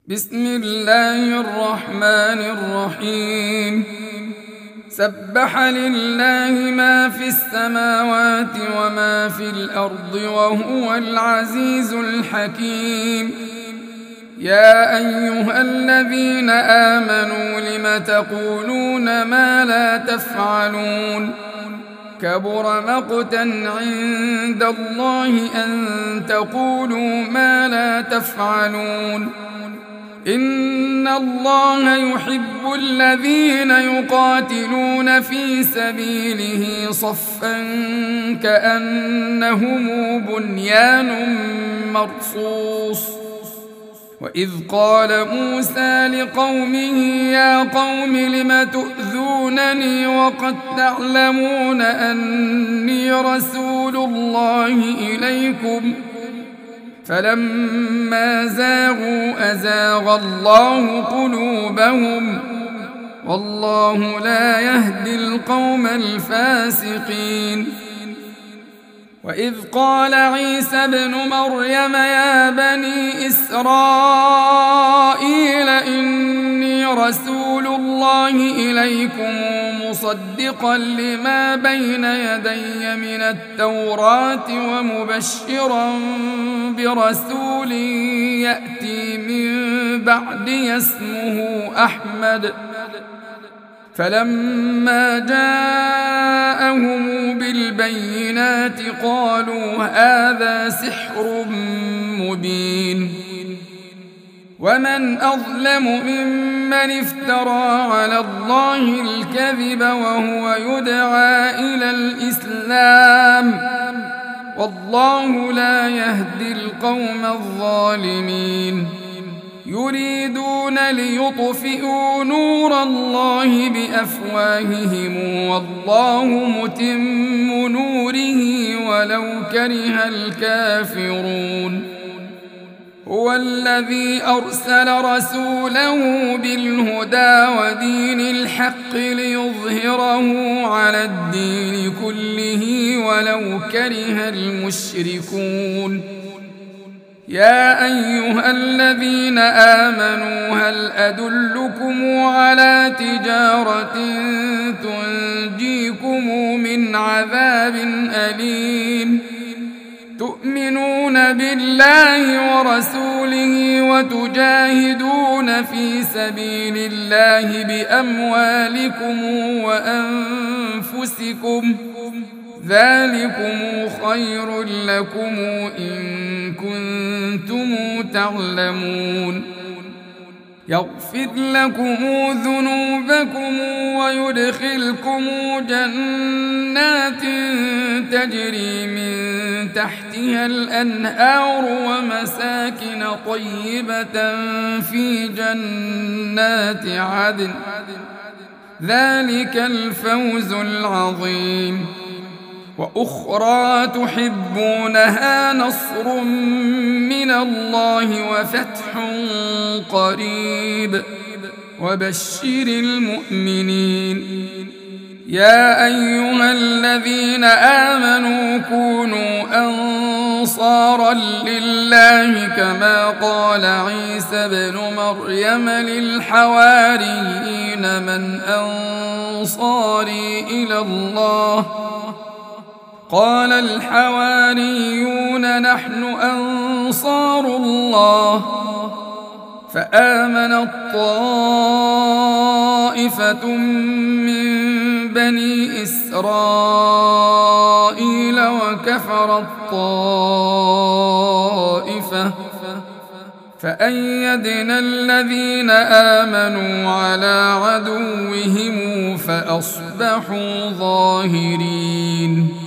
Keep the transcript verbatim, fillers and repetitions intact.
بسم الله الرحمن الرحيم. سبح لله ما في السماوات وما في الأرض وهو العزيز الحكيم. يا أيها الذين آمنوا لم تقولون ما لا تفعلون؟ كبر مقتا عند الله أن تقولوا ما لا تفعلون. إن الله يحب الذين يقاتلون في سبيله صفا كأنهم بنيان مرصوص. وإذ قال موسى لقومه يا قوم لم تؤذونني وقد تعلمون أني رسول الله إليكم؟ فلما زاغوا أزاغ الله قلوبهم والله لا يهدي القوم الفاسقين. وإذ قال عيسى ابن مريم يا بني إسرائيل إني رسول الله إليكم مصدقا لما بين يدي من التوراة ومبشرا برسول يأتي من بعدي اسمه أحمد. فلما جاءهم بالبينات قالوا هذا سحر مبين. ومن أظلم ممن افترى على الله الكذب وهو يدعى إلى الإسلام والله لا يهدي القوم الظالمين. يريدون ليطفئوا نور الله بأفواههم والله متم نوره ولو كره الكافرون. هو الذي أرسل رسوله بالهدى ودين الحق ليظهره على الدين كله ولو كره المشركون. يا أيها الذين آمنوا هل أدلكم على تجارة تنجيكم من عذاب أليم؟ تؤمنون بالله ورسوله وتجاهدون في سبيل الله بأموالكم وأنفسكم ذلكم خير لكم إن كنتم تعلمون. يغفر لكم ذنوبكم ويدخلكم جنات تجري من تحتها الأنهار ومساكن طيبة في جنات عدن ذلك الفوز العظيم. وأخرى تحبونها نصر من الله وفتح قريب وبشر المؤمنين. يا أيها الذين آمنوا كونوا أنصارا لله كما قال عيسى ابن مريم للحواريين من أنصاري إلى الله؟ قال الحواريون نحن أنصار الله. فآمنت طائفة من بني إسرائيل وكفرت طائفة فأيدنا الذين آمنوا على عدوهم فأصبحوا ظاهرين.